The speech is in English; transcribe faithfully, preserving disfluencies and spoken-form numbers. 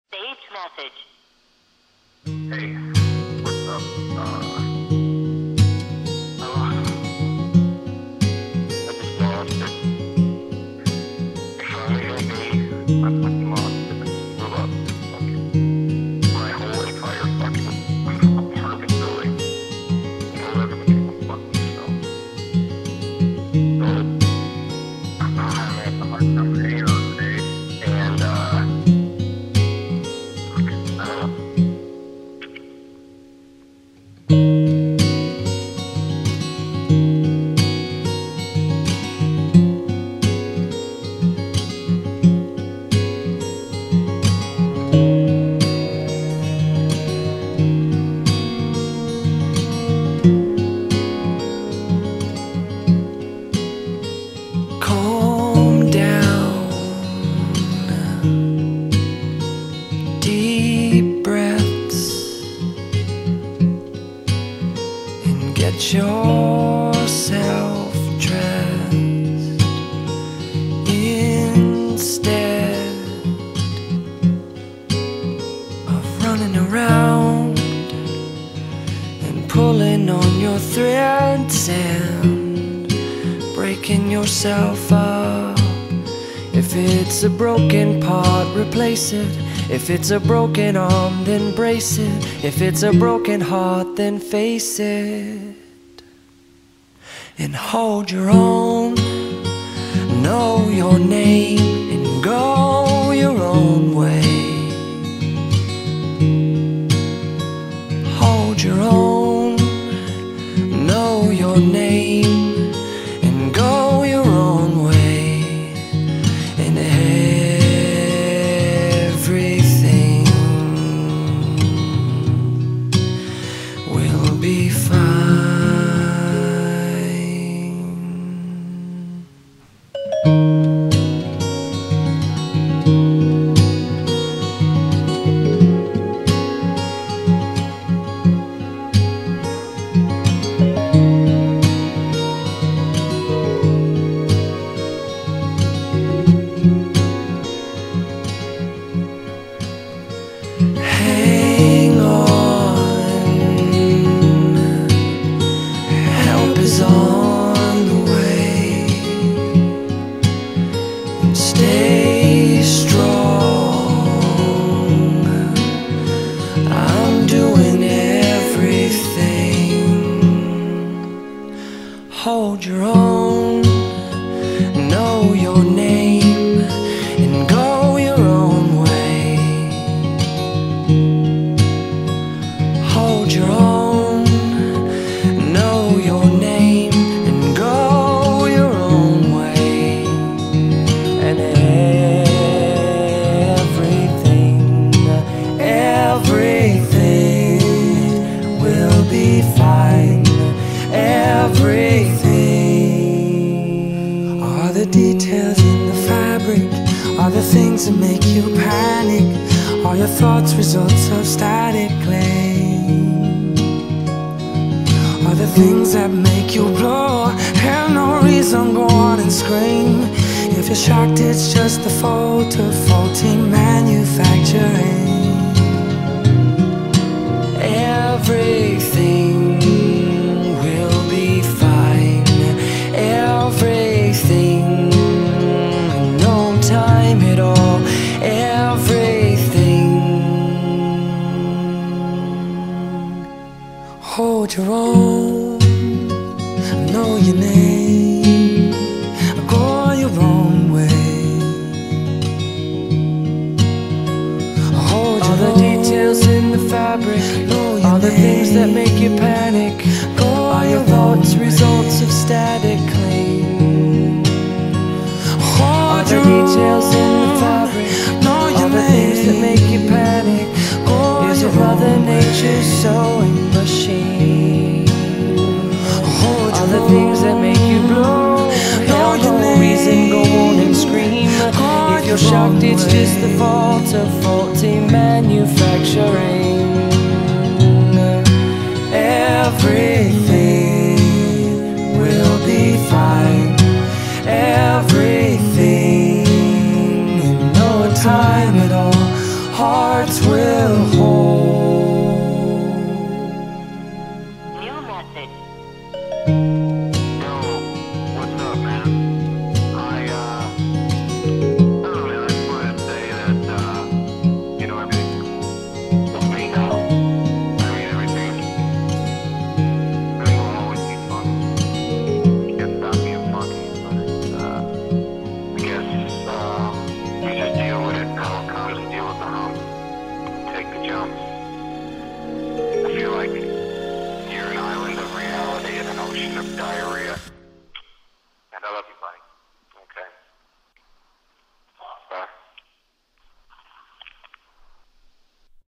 Saved message. Hey, what's up? Uh, uh, I just lost it. If I had me, I fucking lost it. I just blew up. Fucking, my whole entire fucking apartment building. You know, everything was fucking stuff. So, I'm not having a hard time hanging on today. And, uh, I don't know. Calm down, deep breaths, and get yourself dressed. Instead of running around and pulling on your threads and breaking yourself up. If it's a broken part, replace it. If it's a broken arm, then brace it. If it's a broken heart, then face it and hold your own. Know your name and go your own way. Hold your own. Know your name and go your own way, and everything will be fine. Hang on, help is on the way. Stay strong, I'm doing everything. Hold your own, know your name, and go your own way. Hold your own, know your name, and go your own way, and everything, everything will be fine. Everything are the details in the fabric, are the things that make you panic, are your thoughts results of static clay. Are the things that make you blow, have no reason, go on and scream. If you're shocked, it's just the fault of faulty manufacturing. Everything will be fine. Everything, no time at all. Everything. Hold your own, know your name, go your own way. Hold your all the details in the fabric, all the things that make you panic, all your thoughts results of static clean. All the details in the fabric, all the things that make you panic, is a Mother Nature's sewing machine. All the things that make you blow, have no reason, go on and scream. If you're shocked, it's just the fault of faulty manufacturing. Everything will be fine. Everything in no time at all. hearts will hold.